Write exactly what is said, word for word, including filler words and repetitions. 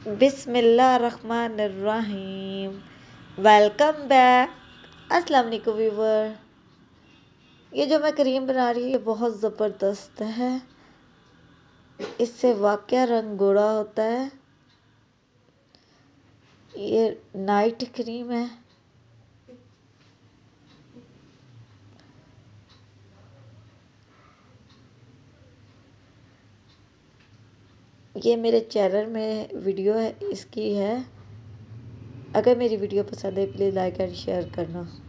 बिस्मिल्लाहिर्रहमानिर्रहीम। Welcome back. अस्सलाम वालेकुम व्यूवर। ये जो मैं क्रीम बना रही हूँ ये बहुत ज़बरदस्त है। इससे वाकया रंग गोरा होता है। ये नाइट क्रीम है। ये मेरे चैनल में वीडियो है इसकी है। अगर मेरी वीडियो पसंद है प्लीज़ लाइक एंड शेयर करना।